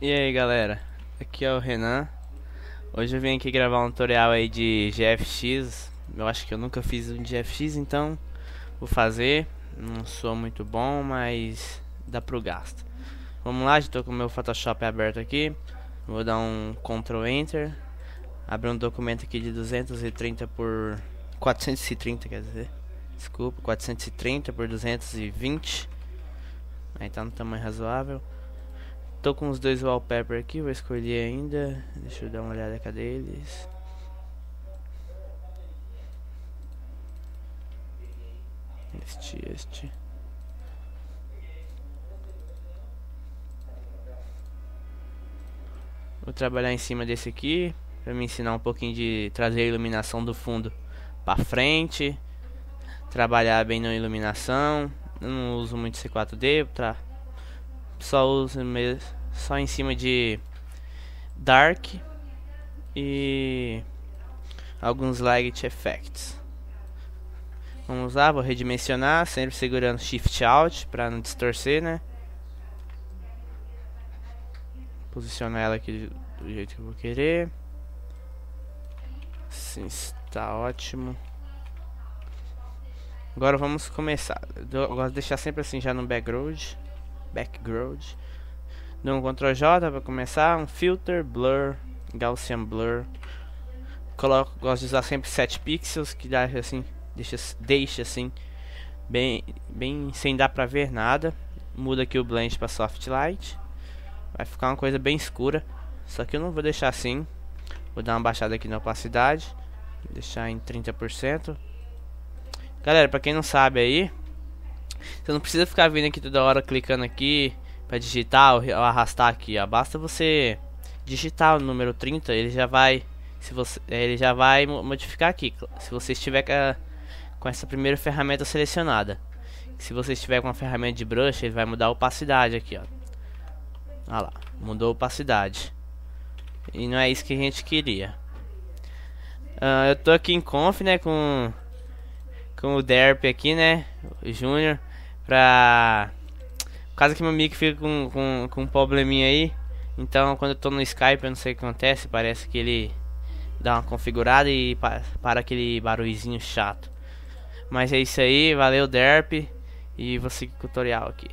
E aí galera, aqui é o Renan. Hoje eu vim aqui gravar um tutorial aí de GFX. Eu acho que eu nunca fiz um de GFX, então vou fazer. Não sou muito bom, mas dá pro gasto. Vamos lá, já tô com o meu Photoshop aberto aqui. Vou dar um Ctrl Enter. Abrir um documento aqui de 230 por 430, quer dizer. Desculpa, 430 por 220. Aí tá no tamanho razoável. Tô com os dois wallpaper aqui, vou escolher ainda. Deixa eu dar uma olhada, cadê eles? Este. Vou trabalhar em cima desse aqui, pra me ensinar um pouquinho de trazer a iluminação do fundo pra frente. Trabalhar bem na iluminação. Eu não uso muito C4D, só uso mesmo, só em cima de Dark e alguns Light Effects. Vamos lá, vou redimensionar, sempre segurando Shift Alt para não distorcer, né? Posicionar ela aqui do jeito que eu vou querer. Sim, está ótimo. Agora vamos começar. Eu gosto de deixar sempre assim já no background. Dou um Ctrl J para começar, um filter, blur, Gaussian blur. Gosto de usar sempre 7 pixels, que dá assim, deixa assim bem sem dar pra ver nada. Muda aqui o blend para soft light. Vai ficar uma coisa bem escura. Só que eu não vou deixar assim. Vou dar uma baixada aqui na opacidade, deixar em 30%. Galera, pra quem não sabe aí, você não precisa ficar vindo aqui toda hora clicando aqui pra digitar ou arrastar aqui, ó. Basta você digitar o número 30, ele já vai, ele já vai modificar aqui. Se você estiver com essa primeira ferramenta selecionada. Se você estiver com a ferramenta de brush, ele vai mudar a opacidade aqui, ó. Olha lá, mudou a opacidade. E não é isso que a gente queria. Eu tô aqui em Conf, né, com o Derp aqui, né, o Júnior, por causa que meu mic fica com um probleminha aí. Então quando eu tô no Skype eu não sei o que acontece, parece que ele dá uma configurada e para aquele barulhinho chato. Mas é isso aí, valeu Derp, e vou seguir o tutorial aqui.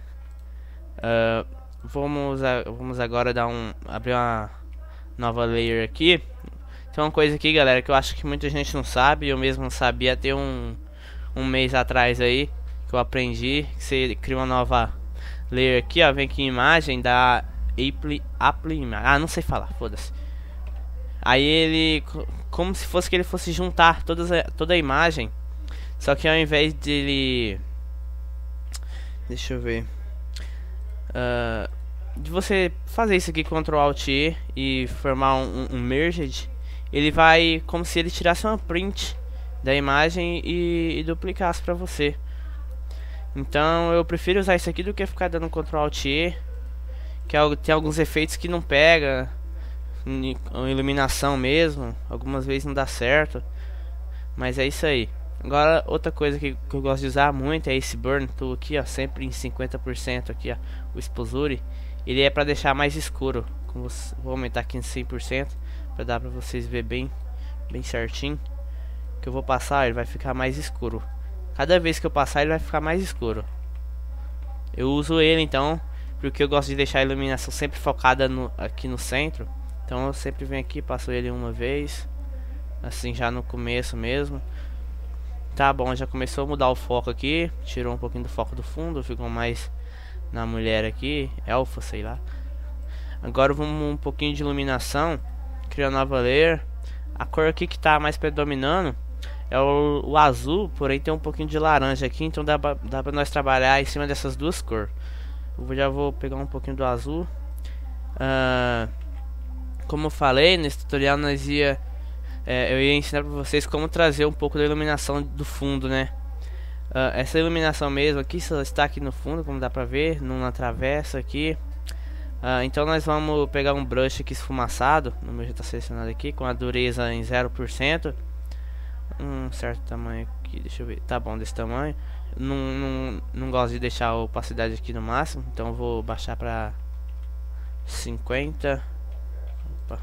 Vamos agora abrir uma nova layer aqui. Tem uma coisa aqui, galera, que eu acho que muita gente não sabe. Eu mesmo não sabia até um mês atrás aí, que eu aprendi. Que você cria uma nova layer aqui, ó. Vem aqui em imagem, dá Apply Image. Ah, não sei falar, foda-se. Aí ele, como se fosse que ele fosse juntar toda a imagem. Só que ao invés de ele, deixa eu ver, de você fazer isso aqui, Ctrl Alt E, e formar um merged, ele vai como se ele tirasse uma print da imagem e duplicasse pra você. Então eu prefiro usar isso aqui do que ficar dando Ctrl Alt E, que tem alguns efeitos que não pega, iluminação mesmo, algumas vezes não dá certo. Mas é isso aí. Agora outra coisa que eu gosto de usar muito é esse Burn Tool aqui, ó, sempre em 50% aqui, ó, o Exposure. Ele é para deixar mais escuro. Vou aumentar aqui em 100% para dar para vocês ver bem certinho. Que eu vou passar, ele vai ficar mais escuro. Cada vez que eu passar, ele vai ficar mais escuro. Eu uso ele então, porque eu gosto de deixar a iluminação sempre focada aqui no centro. Então eu sempre venho aqui, passo ele uma vez, assim já no começo mesmo. Tá bom, já começou a mudar o foco aqui. Tirou um pouquinho do foco do fundo, ficou mais na mulher aqui, elfa, sei lá. Agora vamos um pouquinho de iluminação, criar nova layer. A cor aqui que tá mais predominando é o azul, porém tem um pouquinho de laranja aqui, então dá pra nós trabalhar em cima dessas duas cores. Eu já vou pegar um pouquinho do azul. Como eu falei, nesse tutorial eu ia ensinar pra vocês como trazer um pouco da iluminação do fundo, né? Essa iluminação mesmo aqui só está aqui no fundo, como dá pra ver, numa travessa aqui. Então nós vamos pegar um brush aqui esfumaçado, no meu já está selecionado aqui, com a dureza em 0%. Um certo tamanho aqui, deixa eu ver, tá bom desse tamanho. Não gosto de deixar a opacidade aqui no máximo, então eu vou baixar pra 50. Opa.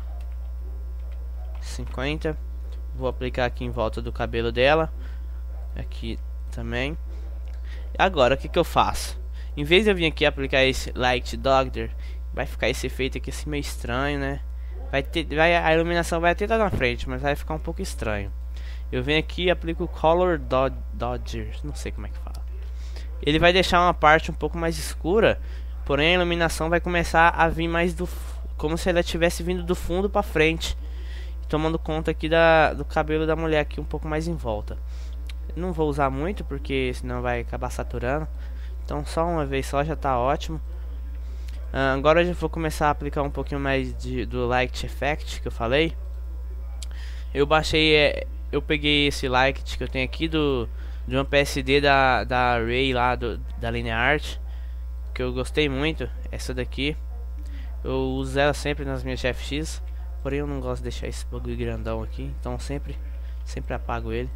50. Vou aplicar aqui em volta do cabelo dela. Aqui também. Agora o que que eu faço? Em vez de eu vir aqui aplicar esse Light Doctor, vai ficar esse efeito aqui assim meio estranho, né? A iluminação vai até estar na frente, mas vai ficar um pouco estranho. Eu venho aqui e aplico o Color Dodger, não sei como é que fala. Ele vai deixar uma parte um pouco mais escura, porém a iluminação vai começar a vir mais como se ela tivesse vindo do fundo para frente, tomando conta aqui do cabelo da mulher aqui um pouco mais em volta. Não vou usar muito porque senão vai acabar saturando. Então só uma vez só já tá ótimo. Agora eu já vou começar a aplicar um pouquinho mais do Light Effect que eu falei. Eu eu peguei esse Light que eu tenho aqui de uma PSD da Array lá da Lineart, que eu gostei muito. Essa daqui eu uso ela sempre nas minhas GFX, porém eu não gosto de deixar esse bagulho grandão aqui, então sempre apago ele.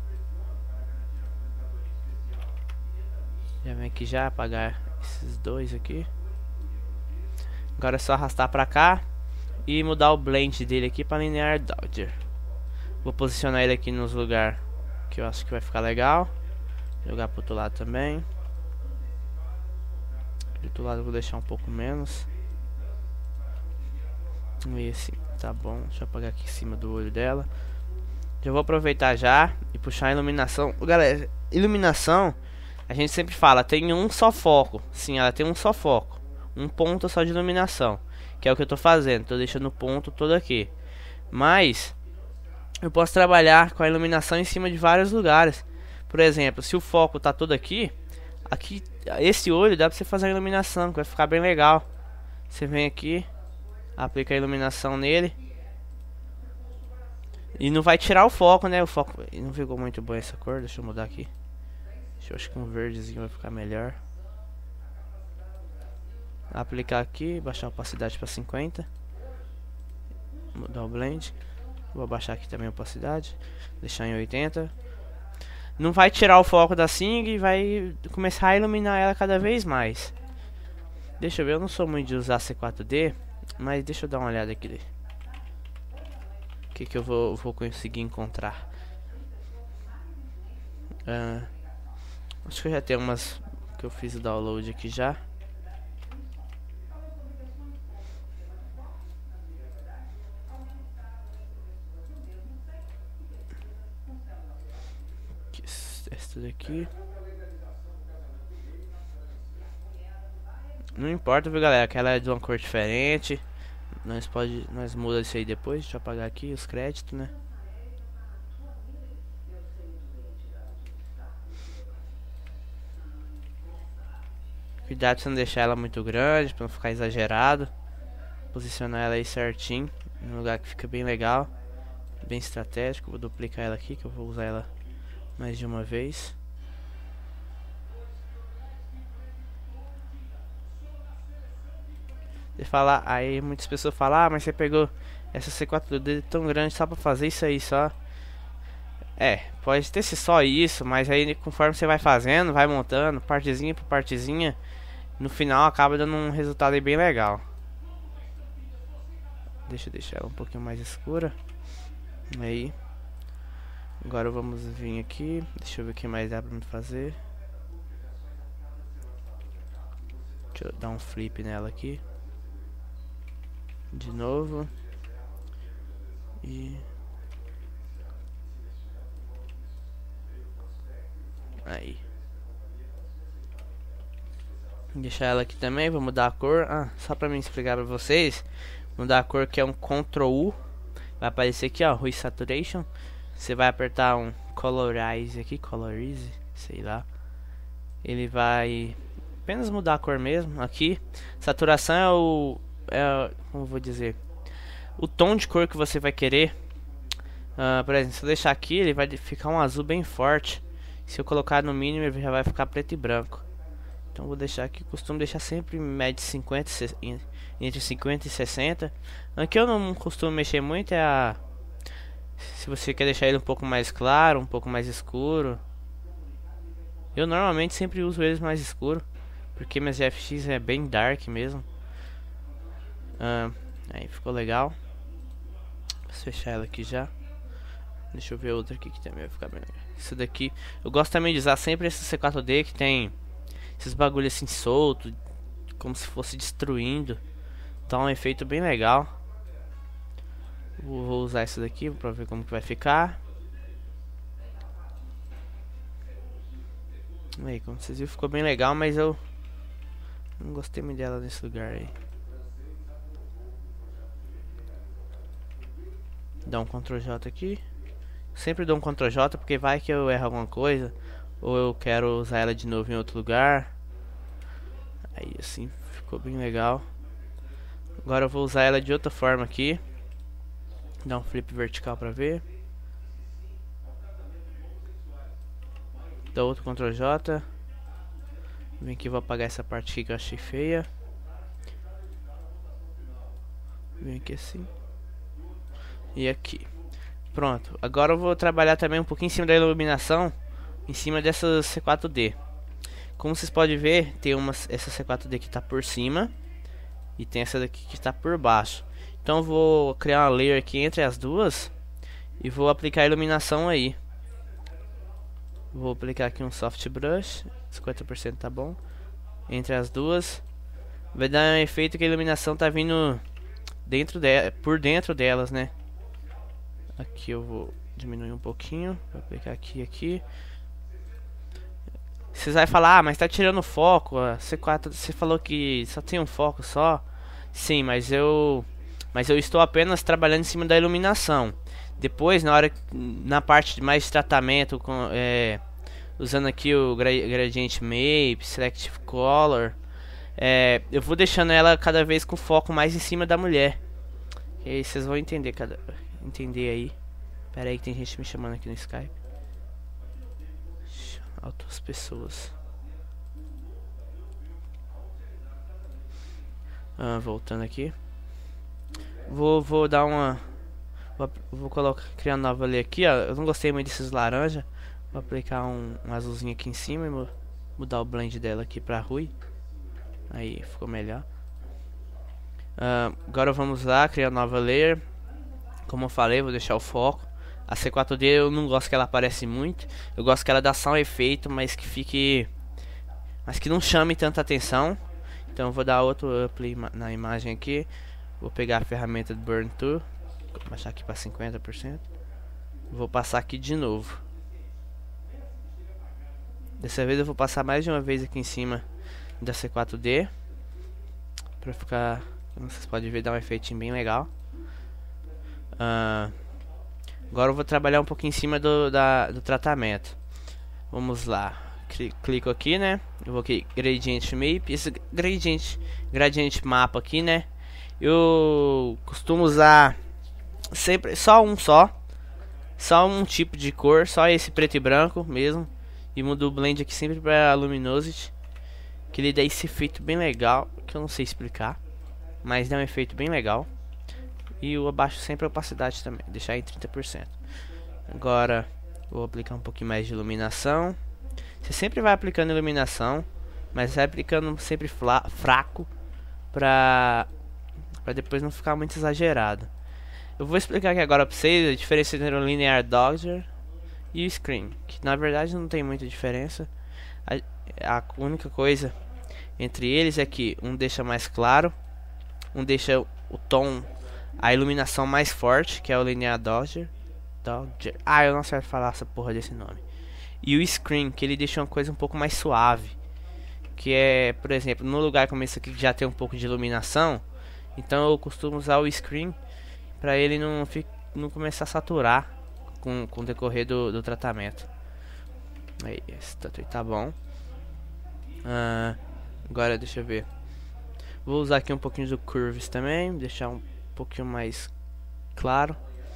Já vem aqui já apagar esses dois aqui. Agora é só arrastar pra cá e mudar o blend dele aqui para Linear Dodger. Vou posicionar ele aqui nos lugares que eu acho que vai ficar legal. Jogar pro outro lado também. Do outro lado eu vou deixar um pouco menos. Esse tá bom. Deixa eu apagar aqui em cima do olho dela. Já vou aproveitar já e puxar a iluminação. Galera, iluminação a gente sempre fala, tem um só foco. Sim, ela tem um só foco. Um ponto só de iluminação, que é o que eu tô fazendo. Tô deixando o ponto todo aqui. Mas eu posso trabalhar com a iluminação em cima de vários lugares. Por exemplo, se o foco tá todo aqui, esse olho dá pra você fazer a iluminação, que vai ficar bem legal. Você vem aqui, aplica a iluminação nele e não vai tirar o foco, né? O foco não ficou muito bom essa cor. Deixa eu mudar aqui. Eu acho que um verdezinho vai ficar melhor. Aplicar aqui, baixar a opacidade para 50. Mudar o blend. Vou abaixar aqui também a opacidade, deixar em 80. Não vai tirar o foco da Sing e vai começar a iluminar ela cada vez mais. Deixa eu ver, eu não sou muito de usar C4D, mas deixa eu dar uma olhada aqui. O que eu vou conseguir encontrar. Acho que eu já tenho umas que eu fiz o download aqui já. Essa daqui. Não importa, viu, galera, que ela é de uma cor diferente. Nós muda isso aí depois. Deixa eu apagar aqui os créditos, né? Cuidado pra não deixar ela muito grande, pra não ficar exagerado. Posicionar ela aí certinho, num lugar que fica bem legal, bem estratégico. Vou duplicar ela aqui, que eu vou usar ela mais de uma vez. Aí muitas pessoas falam, ah, mas você pegou essa C4D tão grande só pra fazer isso aí só. Pode ter só isso, mas aí conforme você vai fazendo, vai montando partezinha por partezinha, no final acaba dando um resultado aí bem legal. Deixa eu deixar ela um pouquinho mais escura. Aí. Agora vamos vir aqui. Deixa eu ver o que mais dá pra me fazer. Deixa eu dar um flip nela aqui. De novo. E... aí. Vou deixar ela aqui também. Vou mudar a cor. Só pra me explicar pra vocês. Mudar a cor que é um Ctrl U. Vai aparecer aqui, ó, Hue Saturation. Você vai apertar um Colorize aqui, Colorize, sei lá. Ele vai apenas mudar a cor mesmo. Aqui, saturação como eu vou dizer, o tom de cor que você vai querer. Por exemplo, se eu deixar aqui, ele vai ficar um azul bem forte. Se eu colocar no mínimo, ele já vai ficar preto e branco. Então vou deixar aqui, costumo deixar sempre em média 50, entre 50 e 60. Aqui eu não costumo mexer muito, se você quer deixar ele um pouco mais claro, um pouco mais escuro. Eu normalmente sempre uso eles mais escuro, porque minhas GFX é bem dark mesmo. Aí ficou legal. Vou fechar ela aqui já. Deixa eu ver outra aqui que também vai ficar bem legal. Isso daqui, eu gosto também de usar sempre esse C4D que tem esses bagulho assim solto, como se fosse destruindo. Dá um efeito bem legal. Vou usar isso daqui pra ver como que vai ficar. Aí, como vocês viram, ficou bem legal, mas eu não gostei muito dela nesse lugar aí. Dá um Ctrl J aqui. Sempre dou um Ctrl J porque vai que eu erro alguma coisa, ou eu quero usar ela de novo em outro lugar. Aí assim ficou bem legal. Agora eu vou usar ela de outra forma aqui. Dá um flip vertical pra ver. Dá outro Ctrl J. Vem aqui, vou apagar essa parte aqui que eu achei feia. Vem aqui assim. E aqui. Pronto. Agora eu vou trabalhar também um pouquinho em cima da iluminação. Em cima dessa C4D. Como vocês podem ver, tem essa C4D que está por cima. E tem essa daqui que está por baixo. Então eu vou criar uma layer aqui entre as duas. E vou aplicar a iluminação aí. Vou aplicar aqui um soft brush. 50% tá bom. Entre as duas. Vai dar um efeito que a iluminação tá vindo por dentro delas, né? Aqui eu vou diminuir um pouquinho. Vou aplicar aqui e aqui. Vocês vão falar, mas tá tirando foco. A C4, você falou que só tem um foco só. Sim, mas eu estou apenas trabalhando em cima da iluminação. Depois, na parte mais de tratamento, usando aqui o Gradient Map, Selective Color, eu vou deixando ela cada vez com foco mais em cima da mulher. E aí vocês vão entender aí. Pera aí que tem gente me chamando aqui no Skype. Outras pessoas. Voltando aqui. Vou dar uma... Vou criar uma nova ali aqui, ó. Eu não gostei muito desses laranja. Vou aplicar um azulzinho aqui em cima e mudar o blend dela aqui pra ruim. Aí ficou melhor. Agora vamos lá, criar uma nova layer. Como eu falei, vou deixar o foco. A C4D eu não gosto que ela aparece muito. Eu gosto que ela dá só um efeito, mas que não chame tanta atenção. Então eu vou dar outro up na imagem aqui. Vou pegar a ferramenta do Burn Tool. Vou baixar aqui para 50%. Vou passar aqui de novo. Dessa vez eu vou passar mais de uma vez aqui em cima da C4D. Pra ficar, como vocês podem ver, dar um efeitinho bem legal. Agora eu vou trabalhar um pouquinho em cima do tratamento. Vamos lá. Clico aqui, né? Eu vou aqui, Gradient Map. Esse Gradient Mapa aqui, né? Eu costumo usar sempre só um tipo de cor, só esse preto e branco mesmo. E mudo o blend aqui sempre para Luminosity, que ele dá esse efeito bem legal, que eu não sei explicar, mas dá um efeito bem legal. E eu abaixo sempre a opacidade também, deixar em 30%. Agora vou aplicar um pouquinho mais de iluminação. Você sempre vai aplicando iluminação, mas vai aplicando sempre fraco pra depois não ficar muito exagerado. Eu vou explicar aqui agora pra vocês a diferença entre o Linear Dodger e o Screen, que na verdade não tem muita diferença. A única coisa entre eles é que um deixa mais claro, um deixa o tom, a iluminação mais forte, que é o Linear Dodger. Eu não sei falar essa porra desse nome. E o Screen, que ele deixa uma coisa um pouco mais suave, que é, por exemplo, no lugar como esse aqui que já tem um pouco de iluminação, então eu costumo usar o Screen para ele não começar a saturar com o decorrer do tratamento. Aí, esse tatu tá bom. Agora deixa eu ver. Vou usar aqui um pouquinho do Curves também, deixar um pouquinho mais claro.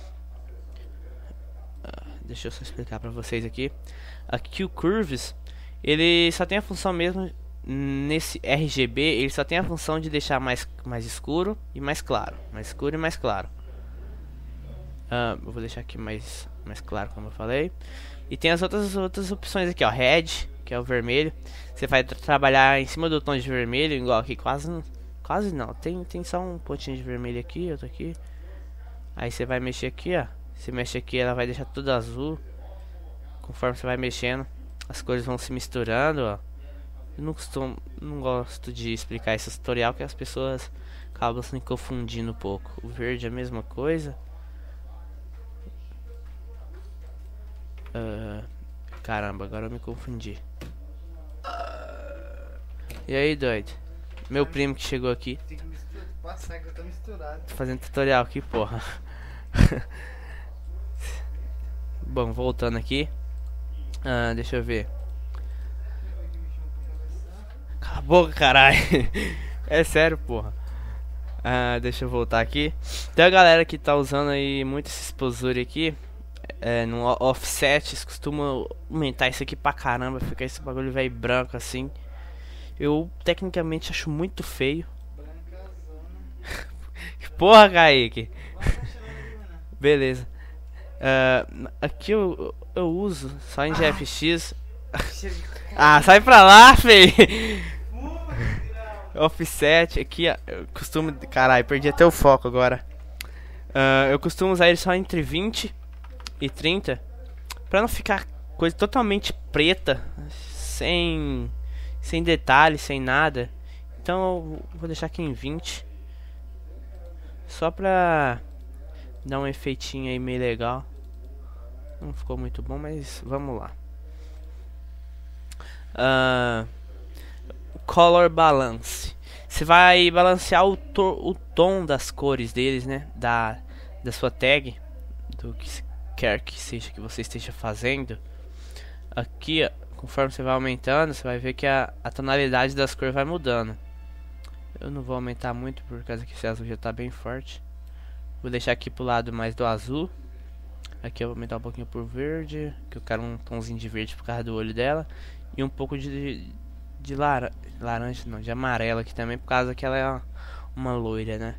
Deixa eu só explicar pra vocês aqui. Aqui o Curves, ele só tem a função mesmo, nesse RGB, ele só tem a função de deixar mais escuro e mais claro. Mais escuro e mais claro. Eu vou deixar aqui mais claro, como eu falei. E tem as outras opções aqui, ó. Red, que é o vermelho. Você vai trabalhar em cima do tom de vermelho, igual aqui, quase Quase não. Tem só um pontinho de vermelho aqui, outro aqui. Aí você vai mexer aqui, ó. Você mexe aqui, ela vai deixar tudo azul. Conforme você vai mexendo, as cores vão se misturando, ó. Eu não gosto de explicar esse tutorial, que as pessoas acabam se confundindo um pouco. O verde é a mesma coisa. Caramba, agora eu me confundi. E aí, doido? Meu primo que chegou aqui. Nossa, que eu tô misturado. Tô fazendo tutorial aqui, porra. Bom, voltando aqui. Deixa eu ver. Cala a boca, caralho. É sério, porra. Deixa eu voltar aqui. Tem a galera que tá usando aí muito esse exposure aqui. No offset, eles costumam aumentar isso aqui pra caramba. Fica esse bagulho velho branco assim. Eu tecnicamente acho muito feio. Porra, Kaique. Beleza. Aqui eu uso só em GFX. Sai pra lá, fei. Offset aqui, ó, eu costumo. Caralho, perdi até o foco agora. Eu costumo usar ele só entre 20 e 30 pra não ficar coisa totalmente preta, sem detalhes, sem nada. Então eu vou deixar aqui em 20 só pra dar um efeitinho aí meio legal. Não ficou muito bom, mas vamos lá. Color balance. Você vai balancear o tom das cores deles, né? Da sua tag, do que quer que seja que você esteja fazendo. Aqui, conforme você vai aumentando, você vai ver que a tonalidade das cores vai mudando. Eu não vou aumentar muito por causa que esse azul já tá bem forte. Vou deixar aqui pro lado mais do azul. Aqui eu vou aumentar um pouquinho pro verde, que eu quero um tomzinho de verde por causa do olho dela. E um pouco de laranja, não, de amarelo aqui também, por causa que ela é uma loira, né?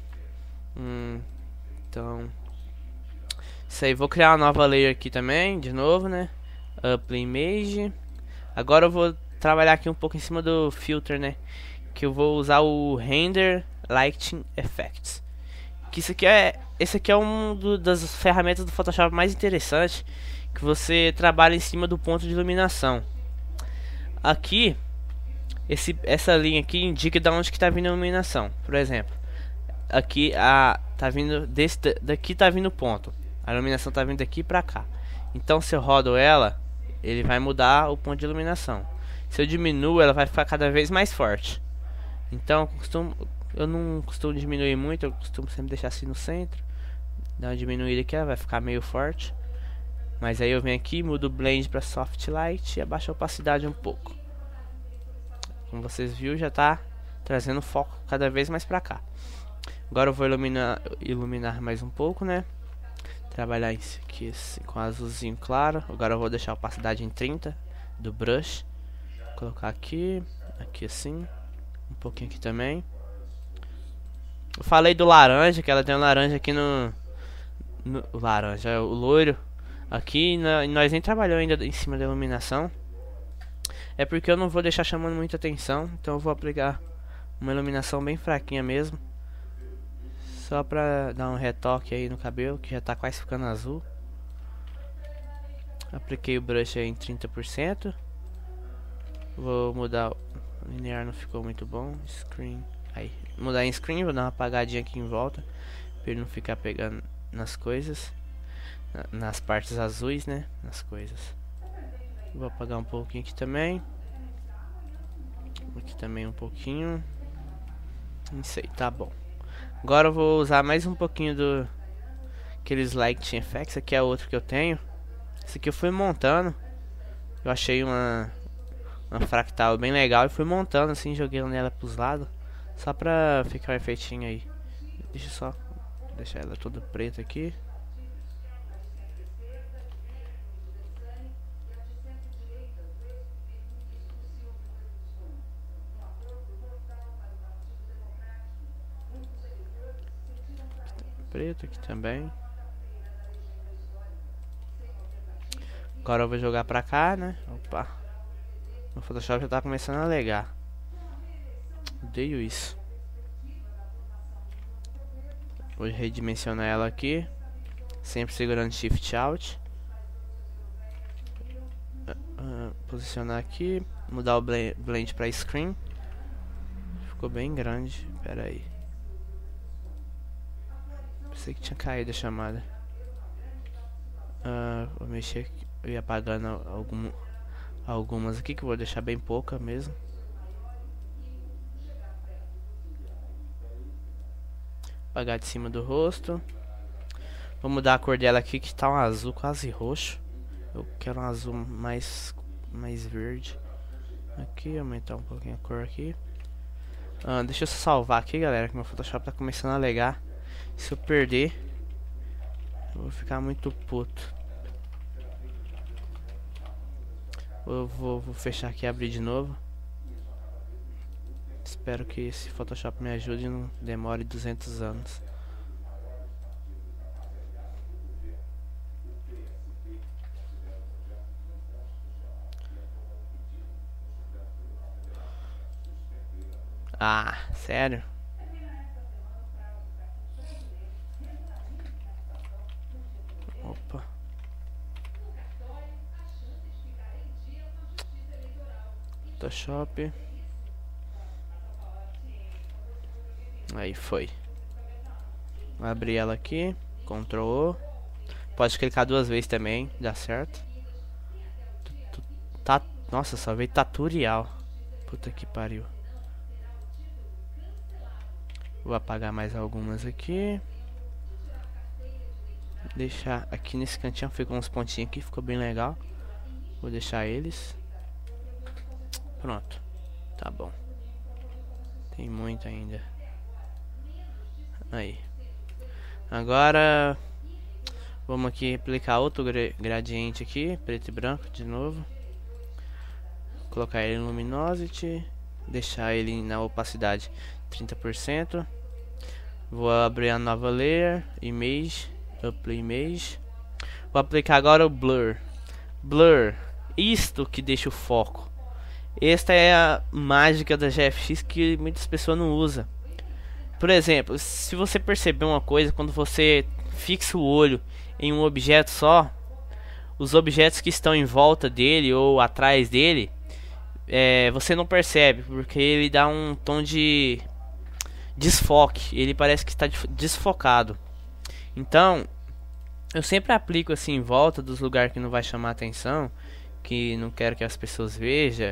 Então, isso aí, vou criar uma nova layer aqui também, de novo, né? Upload Image. Agora eu vou trabalhar aqui um pouco em cima do filter, né? Que eu vou usar o Render Lighting Effects. Que esse aqui é das ferramentas do Photoshop mais interessantes, que você trabalha em cima do ponto de iluminação. Aqui, essa linha aqui indica de onde que tá vindo a iluminação. Por exemplo, aqui tá vindo daqui, tá vindo o ponto. A iluminação tá vindo daqui pra cá. Então se eu rodo ela, ele vai mudar o ponto de iluminação. Se eu diminuo, ela vai ficar cada vez mais forte. Então eu não costumo diminuir muito, eu costumo sempre deixar assim no centro. Dar uma diminuída aqui, ela vai ficar meio forte. Mas aí eu venho aqui, mudo o blend para soft light e abaixo a opacidade um pouco. Como vocês viram, já tá trazendo o foco cada vez mais para cá. Agora eu vou iluminar mais um pouco, né? Trabalhar isso aqui assim, com azulzinho claro. Agora eu vou deixar a opacidade em 30 do brush. Colocar aqui assim, um pouquinho aqui também. Eu falei do laranja, que ela tem um laranja aqui no laranja, o loiro aqui, e nós nem trabalhamos ainda em cima da iluminação. É porque eu não vou deixar chamando muita atenção, então eu vou aplicar uma iluminação bem fraquinha mesmo, só pra dar um retoque aí no cabelo, que já tá quase ficando azul. Apliquei o brush aí em 30%. Vou mudar, o linear não ficou muito bom, screen, aí, mudar em screen, vou dar uma apagadinha aqui em volta, pra ele não ficar pegando nas coisas, nas partes azuis, né, nas coisas. Vou apagar um pouquinho aqui também. Aqui também um pouquinho. Não sei, tá bom. Agora eu vou usar mais um pouquinho do aqueles Lighting Effects. Aqui é outro que eu tenho. Esse aqui eu fui montando. Eu achei uma fractal bem legal e fui montando assim, joguei nela pros lados, só pra ficar um efeitinho aí. Deixa eu só deixar ela toda preta aqui. Preto aqui também. Agora eu vou jogar pra cá, né? Opa. O Photoshop já tá começando a alegar. Odeio isso. Vou redimensionar ela aqui, sempre segurando Shift Alt. Posicionar aqui, mudar o blend para screen. Ficou bem grande, pera aí. Pensei que tinha caído a chamada. Vou mexer aqui, eu ia apagando algumas aqui, que eu vou deixar bem pouca mesmo. Apagar de cima do rosto. Vou mudar a cor dela aqui, que tá um azul quase roxo. Eu quero um azul mais verde. Aqui, aumentar um pouquinho a cor aqui. Deixa eu salvar aqui, galera, que meu Photoshop tá começando a alegar. Se eu perder, eu vou ficar muito puto. Eu vou fechar aqui e abrir de novo. Espero que esse Photoshop me ajude e não demore 200 anos. Ah, sério? Opa. Photoshop. Aí foi. Vou abrir ela aqui. Ctrl O. Pode clicar 2 vezes também, dá certo. Tá, nossa, só veio tutorial. Puta que pariu. Vou apagar mais algumas aqui. Deixar aqui nesse cantinho, ficou uns pontinhos aqui, ficou bem legal. Vou deixar eles. Pronto, tá bom. Tem muito ainda. Aí. Agora vamos aqui aplicar outro gradiente aqui, preto e branco de novo. Colocar ele em Luminosity. Deixar ele na opacidade 30%. Vou abrir a nova layer, Image, Apply Image. Vou aplicar agora o Blur. Blur, isto que deixa o foco. Esta é a mágica da GFX que muitas pessoas não usam. Por exemplo, se você perceber uma coisa, quando você fixa o olho em um objeto só, os objetos que estão em volta dele ou atrás dele, você não percebe, porque ele dá um tom de desfoque, ele parece que está desfocado. Então, eu sempre aplico assim em volta dos lugares que não vai chamar atenção, que não quero que as pessoas vejam.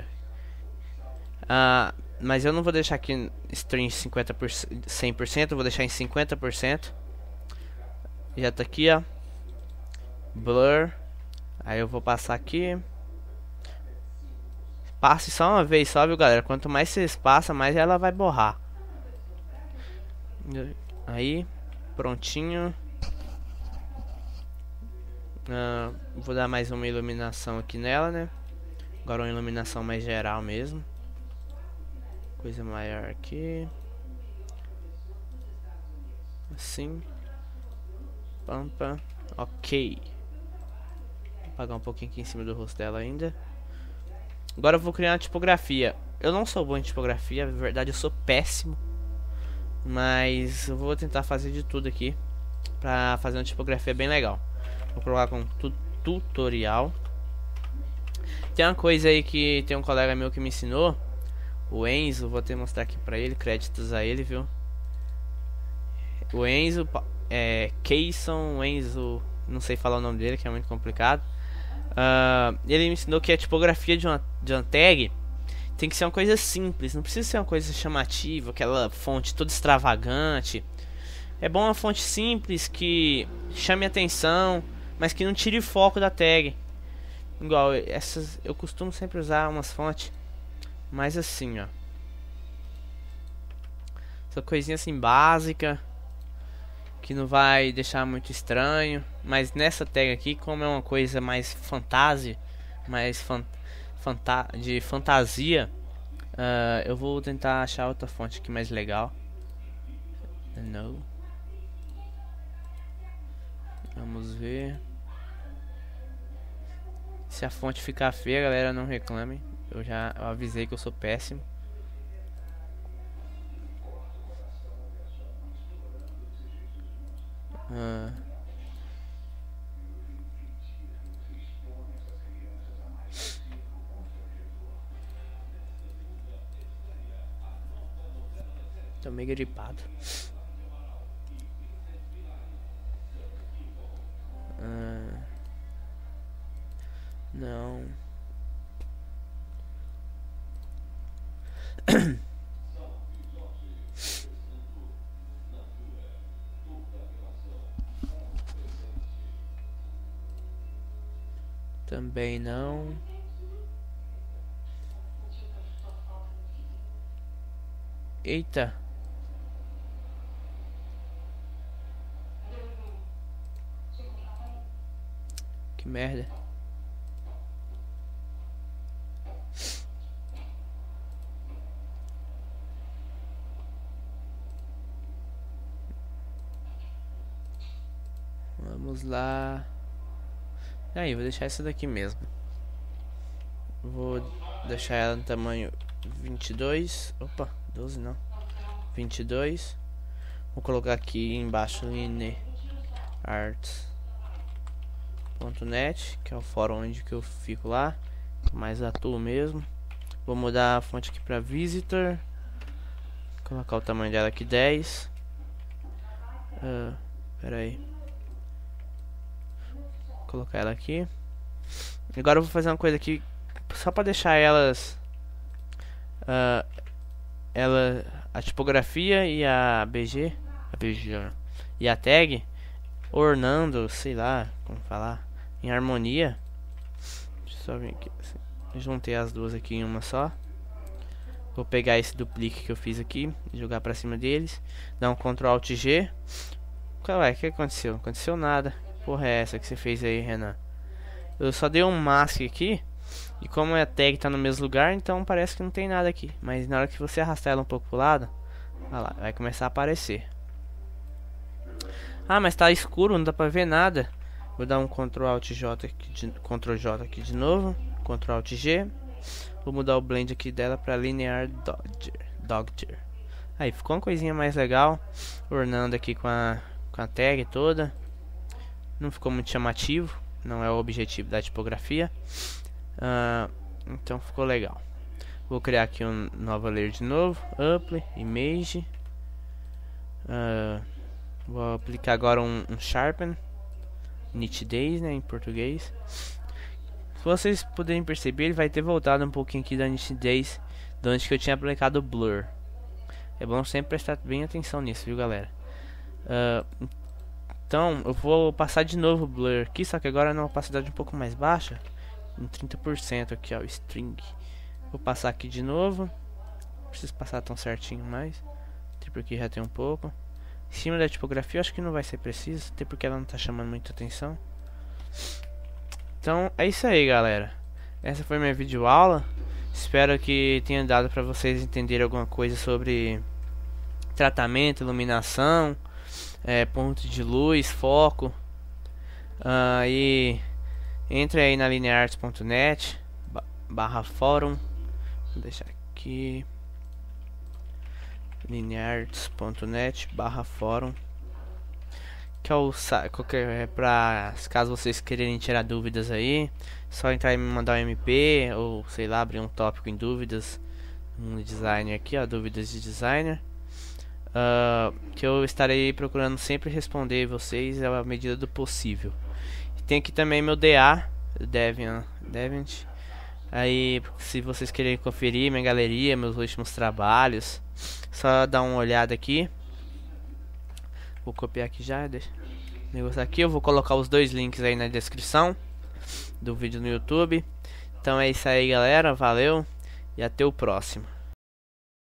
Mas eu não vou deixar aqui string 50%, 100%, eu vou deixar em 50%. Já tá aqui, ó. Blur. Aí eu vou passar aqui. Passe só uma vez só, viu, galera? Quanto mais você passa, mais ela vai borrar. Aí, prontinho. Vou dar mais uma iluminação aqui nela, né? Agora uma iluminação mais geral mesmo. Coisa maior aqui. Assim. Pampa. Ok. Vou apagar um pouquinho aqui em cima do rosto dela ainda. Agora eu vou criar uma tipografia. Eu não sou bom em tipografia, na verdade eu sou péssimo. Mas eu vou tentar fazer de tudo aqui pra fazer uma tipografia bem legal. Vou colocar com tutorial. Tem uma coisa aí que tem um colega meu que me ensinou, o Enzo, vou até mostrar aqui pra ele, créditos a ele, viu? O Enzo, Keyson, Enzo, não sei falar o nome dele, que é muito complicado. Ele me ensinou que a tipografia de uma tag tem que ser uma coisa simples, não precisa ser uma coisa chamativa, aquela fonte toda extravagante. É bom uma fonte simples que chame atenção, mas que não tire foco da tag. Igual essas, eu costumo sempre usar umas fontes mais assim, ó. Essa coisinha assim básica, que não vai deixar muito estranho. Mas nessa tag aqui, como é uma coisa mais fantasia, mais de fantasia, eu vou tentar achar outra fonte aqui mais legal. Não. Vamos ver. Se a fonte ficar feia, galera, não reclame. Eu avisei que eu sou péssimo. Ah. Tô meio gripado. Não. Também não. Eita. Que merda. Vamos lá. Aí, vou deixar essa daqui mesmo. Vou deixar ela no tamanho 22. Opa, 12 não. 22. Vou colocar aqui embaixo linearts.net, que é o fórum onde que eu fico lá, mais atuo mesmo. Vou mudar a fonte aqui para visitor. Colocar o tamanho dela aqui 10. Pera aí. Colocar ela aqui. Agora eu vou fazer uma coisa aqui só para deixar elas a tipografia e a BG e a tag ornando, sei lá como falar, em harmonia. Deixa eu só vir aqui assim. Juntei as duas aqui em uma só. Vou pegar esse duplique que eu fiz aqui e jogar pra cima deles. Dar um Ctrl Alt G. Ué, o que aconteceu? Não aconteceu nada. Porra é essa que você fez aí, Renan? Eu só dei um mask aqui. E como a tag tá no mesmo lugar, então parece que não tem nada aqui. Mas na hora que você arrastar ela um pouco pro lado, olha lá, vai começar a aparecer. Ah, mas tá escuro, não dá pra ver nada. Vou dar um Ctrl Alt J aqui Ctrl J aqui de novo. Ctrl Alt G. Vou mudar o blend aqui dela pra Linear Dodger. Aí ficou uma coisinha mais legal. Ornando aqui com a tag toda. Não ficou muito chamativo. Não é o objetivo da tipografia. Então ficou legal. Vou criar aqui um nova layer de novo. Upper, Image. Vou aplicar agora um Sharpen. Nitidez, né, em português. Se vocês puderem perceber, ele vai ter voltado um pouquinho aqui da nitidez de onde que eu tinha aplicado o Blur. É bom sempre prestar bem atenção nisso, viu, galera? Então eu vou passar de novo o Blur aqui, só que agora numa opacidade um pouco mais baixa, em 30% aqui, ó, string. Vou passar aqui de novo. Não preciso passar tão certinho mais, até porque já tem um pouco. Em cima da tipografia eu acho que não vai ser preciso, até porque ela não tá chamando muita atenção. Então é isso aí, galera. Essa foi minha videoaula. Espero que tenha dado para vocês entenderem alguma coisa sobre tratamento, iluminação, ponto de luz, foco. E entre aí na linearts.net /fórum. Vou deixar aqui linearts.net /fórum, que é para caso vocês quererem tirar dúvidas aí, só entrar e me mandar um MP ou sei lá, abrir um tópico em dúvidas no designer aqui, ó, dúvidas de designer, que eu estarei procurando sempre responder vocês à medida do possível. Tem aqui também meu Deviant. Aí, se vocês querem conferir minha galeria, meus últimos trabalhos, só dar uma olhada aqui. Vou copiar aqui já, deixa negócio aqui. Eu vou colocar os dois links aí na descrição do vídeo no YouTube. Então é isso aí, galera. Valeu e até o próximo.